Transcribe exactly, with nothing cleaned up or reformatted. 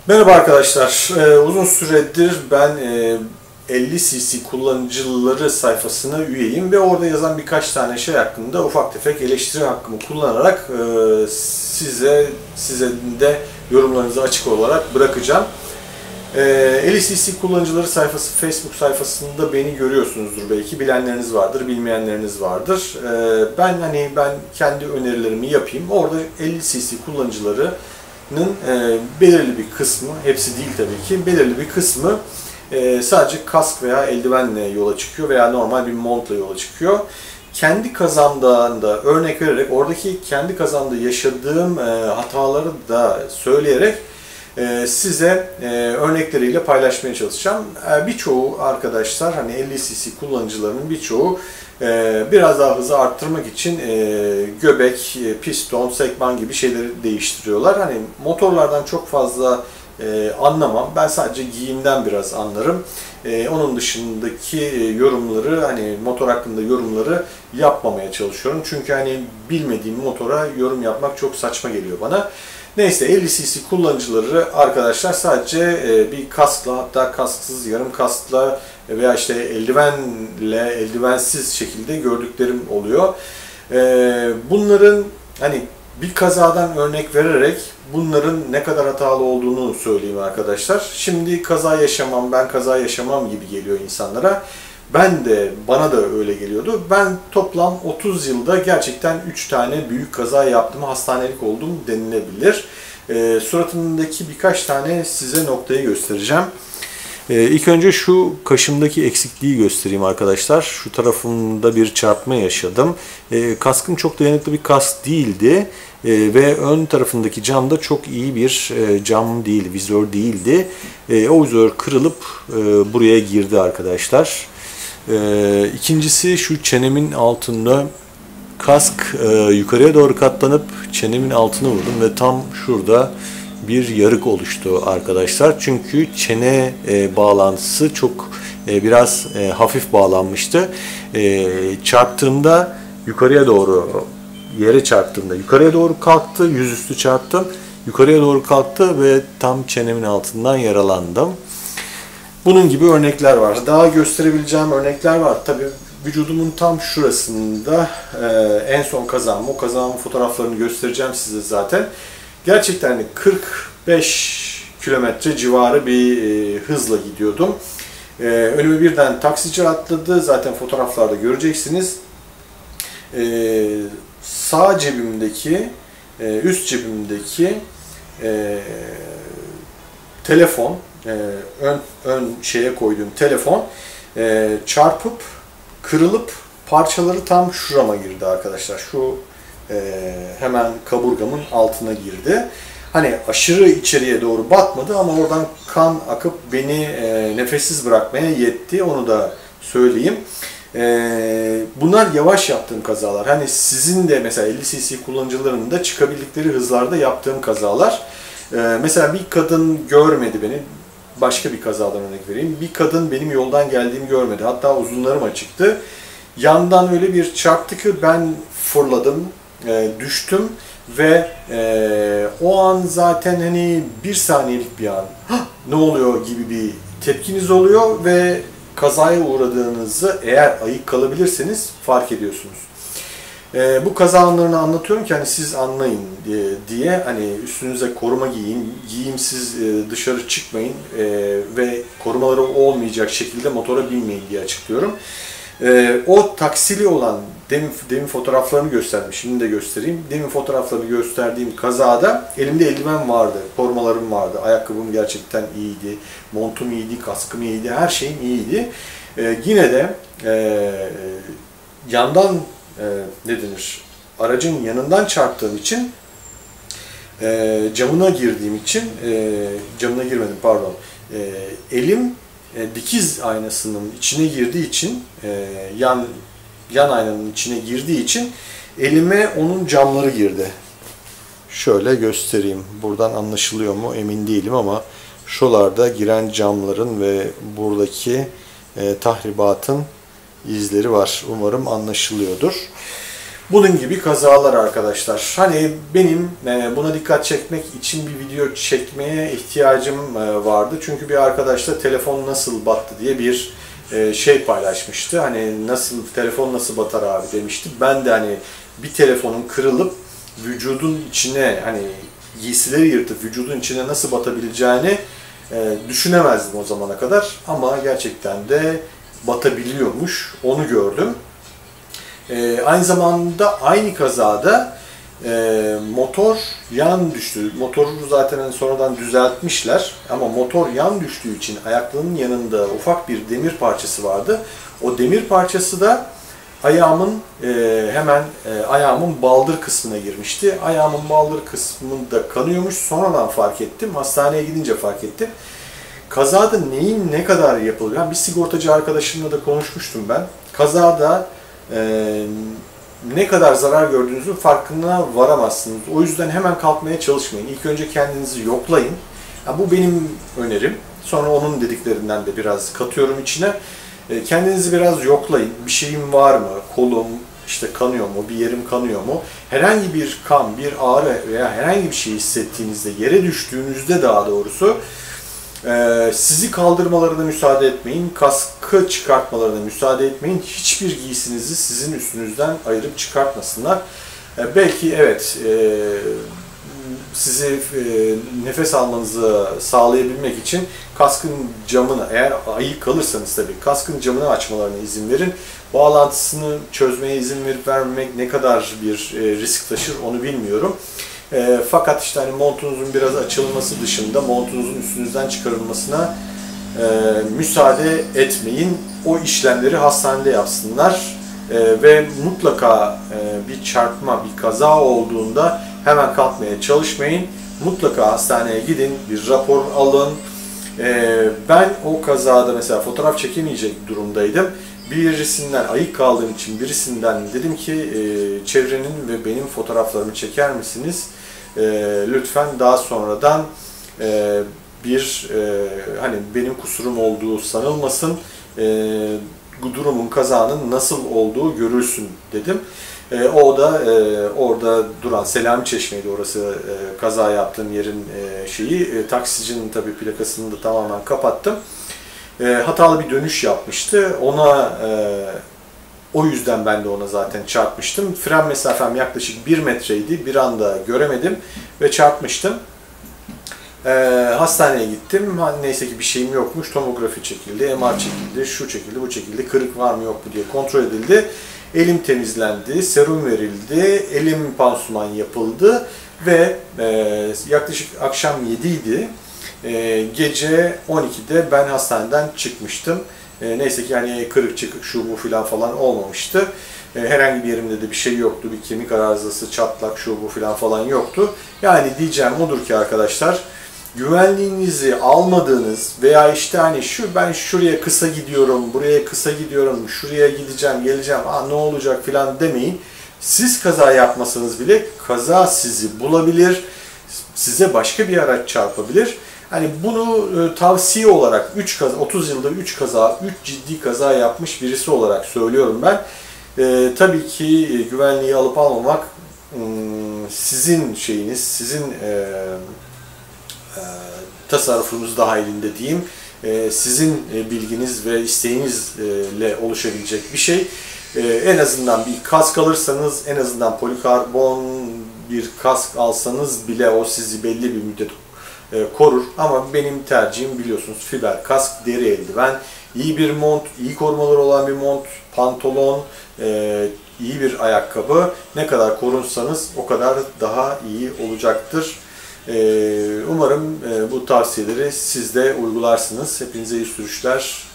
Merhaba arkadaşlar. Ee, uzun süredir ben e, elli cc kullanıcıları sayfasına üyeyim ve orada yazan birkaç tane şey hakkında ufak tefek eleştiri hakkımı kullanarak e, size size de yorumlarınızı açık olarak bırakacağım. E, elli cc kullanıcıları sayfası Facebook sayfasında beni görüyorsunuzdur belki. Bilenleriniz vardır, bilmeyenleriniz vardır. E, ben hani ben kendi önerilerimi yapayım. Orada elli cc kullanıcıları E, belirli bir kısmı, hepsi değil tabii ki, belirli bir kısmı e, sadece kask veya eldivenle yola çıkıyor veya normal bir montla yola çıkıyor. Kendi kazamdan da örnek vererek, oradaki kendi kazamda yaşadığım e, hataları da söyleyerek e, size e, örnekleriyle paylaşmaya çalışacağım. E, birçoğu arkadaşlar, hani elli cc kullanıcılarının birçoğu e, biraz daha hızı arttırmak için e, göbek, e, piston, sekman gibi şeyleri değiştiriyorlar. Hani motorlardan çok fazla e, anlamam. Ben sadece giyimden biraz anlarım. E, onun dışındaki yorumları, hani motor hakkında yorumları yapmamaya çalışıyorum. Çünkü hani bilmediğim motora yorum yapmak çok saçma geliyor bana. Neyse, elli cc kullanıcıları arkadaşlar sadece bir kaskla, hatta kasksız, yarım kaskla veya işte eldivenle, eldivensiz şekilde gördüklerim oluyor. Bunların hani bir kazadan örnek vererek bunların ne kadar hatalı olduğunu söyleyeyim arkadaşlar. Şimdi kaza yaşamam, ben kaza yaşamam gibi geliyor insanlara. Ben de, bana da öyle geliyordu. Ben toplam otuz yılda gerçekten üç tane büyük kaza yaptım, hastanelik oldum denilebilir. E, suratımdaki birkaç tane size noktayı göstereceğim. E, ilk önce şu kaşımdaki eksikliği göstereyim arkadaşlar. Şu tarafımda bir çarpma yaşadım. E, kaskım çok dayanıklı bir kask değildi. E, ve ön tarafındaki cam da çok iyi bir e, cam değil, vizör değildi. E, o vizör kırılıp e, buraya girdi arkadaşlar. Ee, ikincisi şu çenemin altında kask e, yukarıya doğru katlanıp çenemin altına vurdum ve tam şurada bir yarık oluştu arkadaşlar. Çünkü çene e, bağlantısı çok e, biraz e, hafif bağlanmıştı. E, çarptığımda yukarıya doğru, yere çarptığımda yukarıya doğru kalktı, yüzüstü çarptım. Yukarıya doğru kalktı ve tam çenemin altından yaralandım. Bunun gibi örnekler var. Daha gösterebileceğim örnekler var. Tabii vücudumun tam şurasında e, en son kazam, o kazamın fotoğraflarını göstereceğim size zaten. Gerçekten hani kırk beş kilometre civarı bir e, hızla gidiyordum. E, önüme birden taksici atladı. Zaten fotoğraflarda göreceksiniz. E, sağ cebimdeki, e, üst cebimdeki e, telefon, Ee, ön, ön şeye koyduğum telefon e, çarpıp kırılıp parçaları tam şurama girdi arkadaşlar. Şu e, hemen kaburgamın altına girdi. Hani aşırı içeriye doğru batmadı ama oradan kan akıp beni e, nefessiz bırakmaya yetti. Onu da söyleyeyim. E, bunlar yavaş yaptığım kazalar. Hani sizin de mesela elli cc kullanıcılarının da çıkabildikleri hızlarda yaptığım kazalar. E, mesela bir kadın görmedi beni. Başka bir kazadan örnek vereyim. Bir kadın benim yoldan geldiğimi görmedi. Hatta uzunlarım açıktı. Yandan öyle bir çarptı ki ben fırladım, e, düştüm ve e, o an zaten hani bir saniyelik bir an, ne oluyor gibi bir tepkiniz oluyor ve kazaya uğradığınızı eğer ayık kalabilirseniz fark ediyorsunuz. E, bu kaza anlarını anlatıyorum ki hani siz anlayın diye, diye hani üstünüze koruma giyin, giyimsiz e, dışarı çıkmayın e, ve korumaları olmayacak şekilde motora binmeyin diye açıklıyorum. E, o taksili olan demin, demin fotoğraflarını gösterdim, şimdi de göstereyim. Demin fotoğraflarını gösterdiğim kazada elimde eldiven vardı, korumalarım vardı, ayakkabım gerçekten iyiydi, montum iyiydi, kaskım iyiydi, her şeyim iyiydi. E, yine de e, yandan E, ne denir? Aracın yanından çarptığım için, e, camına girdiğim için, e, camına girmedim pardon, e, elim e, dikiz aynasının içine girdiği için, e, yan yan aynanın içine girdiği için elime onun camları girdi. Şöyle göstereyim. Buradan anlaşılıyor mu emin değilim ama şuralarda giren camların ve buradaki e, tahribatın izleri var. Umarım anlaşılıyordur. Bunun gibi kazalar arkadaşlar. Hani benim buna dikkat çekmek için bir video çekmeye ihtiyacım vardı. Çünkü bir arkadaşla telefon nasıl battı diye bir şey paylaşmıştı. Hani nasıl telefon nasıl batar abi demişti. Ben de hani bir telefonun kırılıp vücudun içine hani giysileri yırtıp vücudun içine nasıl batabileceğini düşünemezdim o zamana kadar. Ama gerçekten de batabiliyormuş. Onu gördüm. Ee, aynı zamanda aynı kazada e, motor yan düştü. Motoru zaten hani sonradan düzeltmişler ama motor yan düştüğü için ayaklarının yanında ufak bir demir parçası vardı. O demir parçası da ayağımın e, hemen e, ayağımın baldır kısmına girmişti. Ayağımın baldır kısmında kanıyormuş. Sonradan fark ettim. Hastaneye gidince fark ettim. Kazada neyin ne kadar yapılıyor? Yani bir sigortacı arkadaşımla da konuşmuştum ben. Kazada Ee, ne kadar zarar gördüğünüzün farkına varamazsınız. O yüzden hemen kalkmaya çalışmayın. İlk önce kendinizi yoklayın. Ya bu benim önerim. Sonra onun dediklerinden de biraz katıyorum içine. Ee, kendinizi biraz yoklayın. Bir şeyim var mı? Kolum işte kanıyor mu? Bir yerim kanıyor mu? Herhangi bir kan, bir ağrı veya herhangi bir şey hissettiğinizde, yere düştüğünüzde daha doğrusu Ee, sizi kaldırmalarına müsaade etmeyin, kaskı çıkartmalarına müsaade etmeyin. Hiçbir giysinizi sizin üstünüzden ayırıp çıkartmasınlar. Ee, belki evet e, sizi e, nefes almanızı sağlayabilmek için kaskın camını, eğer ayık kalırsanız tabii kaskın camını açmalarına izin verin. Bağlantısını çözmeye izin verip vermemek ne kadar bir e, risk taşır onu bilmiyorum. E, fakat işte hani montunuzun biraz açılması dışında montunuzun üstünüzden çıkarılmasına e, müsaade etmeyin. O işlemleri hastanede yapsınlar e, ve mutlaka e, bir çarpma, bir kaza olduğunda hemen kalkmaya çalışmayın. Mutlaka hastaneye gidin, bir rapor alın. E, ben o kazada mesela fotoğraf çekemeyecek durumdaydım. Birisinden ayık kaldığım için birisinden dedim ki e, çevrenin ve benim fotoğraflarımı çeker misiniz? E, lütfen daha sonradan e, bir e, hani benim kusurum olduğu sanılmasın. E, bu durumun kazanın nasıl olduğu görülsün dedim. E, o da e, orada duran Selami Çeşme'ydi orası e, kaza yaptığım yerin e, şeyi. E, taksicinin tabii plakasını da tamamen kapattım. E, hatalı bir dönüş yapmıştı. Ona e, o yüzden ben de ona zaten çarpmıştım. Fren mesafem yaklaşık bir metreydi. Bir anda göremedim ve çarpmıştım. E, hastaneye gittim. Neyse ki bir şeyim yokmuş. Tomografi çekildi, M R çekildi, şu çekildi, bu çekildi. Kırık var mı yok mu diye kontrol edildi. Elim temizlendi, serum verildi, elim pansuman yapıldı ve e, yaklaşık akşam yedi idi. E, gece on ikide ben hastaneden çıkmıştım. E, neyse ki yani kırık çıkık şu bu filan falan olmamıştı. E, herhangi bir yerimde de bir şey yoktu. Bir kemik arızası, çatlak şu bu filan falan yoktu. Yani diyeceğim odur ki arkadaşlar, güvenliğinizi almadığınız veya işte hani şu ben şuraya kısa gidiyorum, buraya kısa gidiyorum, şuraya gideceğim, geleceğim, aa ne olacak filan demeyin. Siz kaza yapmasanız bile kaza sizi bulabilir, size başka bir araç çarpabilir. Hani bunu e, tavsiye olarak üç kaza, otuz yılda üç kaza, üç ciddi kaza yapmış birisi olarak söylüyorum ben. E, tabii ki e, güvenliği alıp almamak e, sizin şeyiniz, sizin e, e, tasarrufunuz dahilinde diyeyim. E, sizin e, bilginiz ve isteğinizle oluşabilecek bir şey. E, en azından bir kask alırsanız, en azından polikarbon bir kask alsanız bile o sizi belli bir müddet korur. Ama benim tercihim biliyorsunuz fiber kask, deri eldiven, iyi bir mont, iyi korumaları olan bir mont, pantolon, iyi bir ayakkabı. Ne kadar korunsanız o kadar daha iyi olacaktır. Umarım bu tavsiyeleri siz de uygularsınız. Hepinize iyi sürüşler.